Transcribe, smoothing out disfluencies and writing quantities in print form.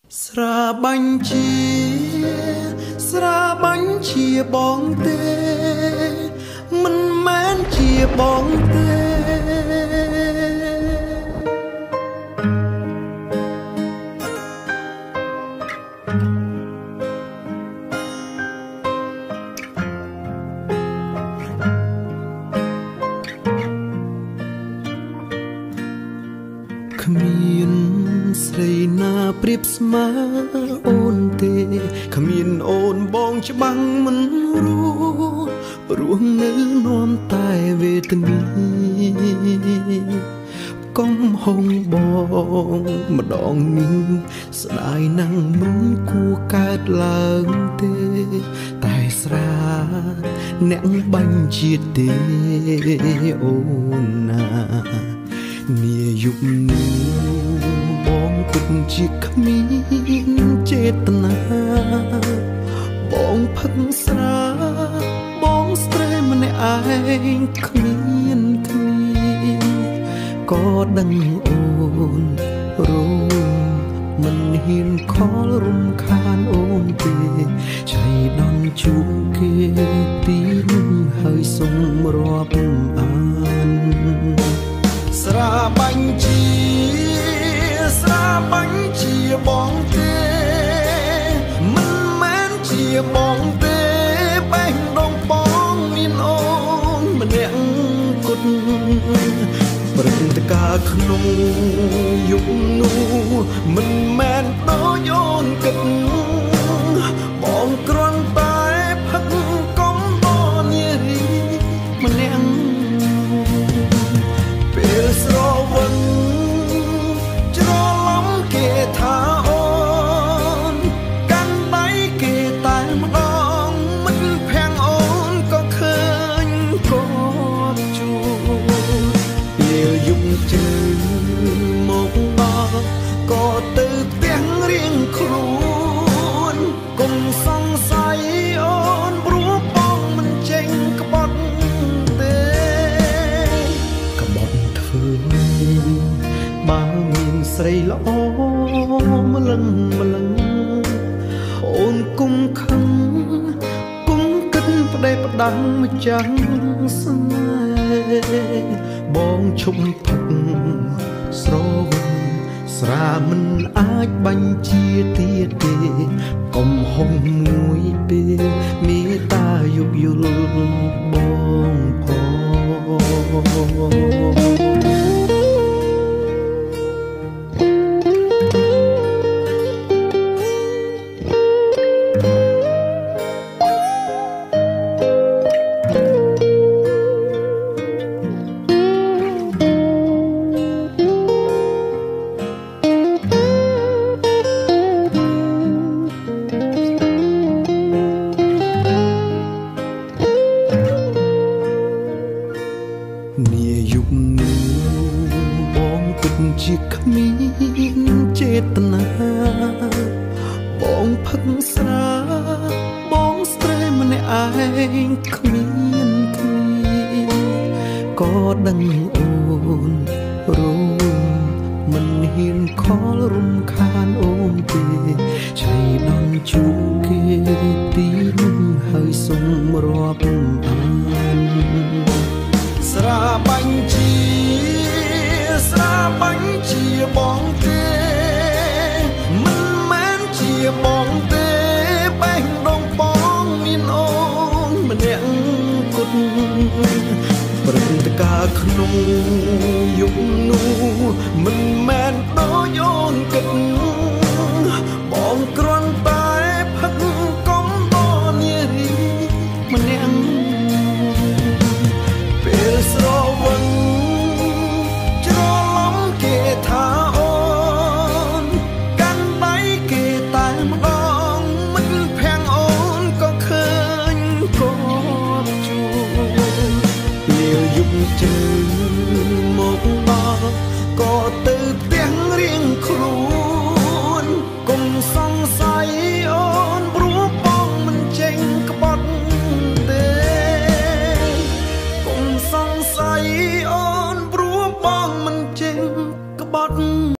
ស្រាបាញ់ជាបងទេមិនមែនជាបងទេគ្មានស្រីណាប្រៀបស្មើអូនទេគ្មានអូនបងច្បាំងមិនរស់នៅនាំតែវេទនាកុំហងបងម្ដងនេះស្ដាយណាំងមិនគួរកើតឡើងទេតែស្រាអ្នកបាញ់ជាតិទេអូនណានាយុគនេះបងពិតជាគ្មានចេតនាបងផឹកស្រាបងស្ត្រេម្នាក់ឯងគ្មានក៏ដឹងអូនរងមិនហ៊ានខលរំខានអូនទេចៃដន្យជួបគេទីនោះហើយសុំរាប់អានស្រាបាញ់ជាបងទេមិនមែនជាបងទេបេះដូងបងមានអូនម្នាក់គត់ព្រឹត្តិការណ៍ក្នុងយុគនោះមិនមែនដូចអូនគិតបងគ្រាន់តែផឹកកុំបនារីម្នាក់ពេលស្រវិនច្រឡំគេថាអូនកាន់ដៃគេតែម្ដងមិនភាំងអូនក៏ឃើញគាត់ជួពេលយប់ជើងមកដល់ក៏ទៅផ្ទះរៀងខ្លួនកុំសង្ស័យអូនព្រោះបងមិនចេញក្បត់ទេក្បត់ធ្វើបើមានស្រីល្អម្លឹងអូនគុំខឹងគុំគិតប្តេផ្ដាំម្ចាស់ស្នេហ៍បងឈប់ផឹកស្រវិនស្រាមិនអាចបាញ់ជាទៀតទេកុំហុំមួយពេលមេត្តាយោគយល់បងផងនាយុគនេះបងពិតជាគ្មានចេតនាបងផឹកស្រាបងស្ត្រេម្នាក់ឯងគ្មានក៏ដឹងអូនរងមិនហ៊ានខលរំខានអូនទេចៃដន្យជួបគេទីនោះហើយសុំរាប់អានស្រាបាញ់ជាបងទេមិនមែនជាបងទេបេះដូងបងមានអូនម្នាក់គត់ព្រឹត្តិការណ៍ក្នុងយុគនោះមិនមែនដូចអូនគិត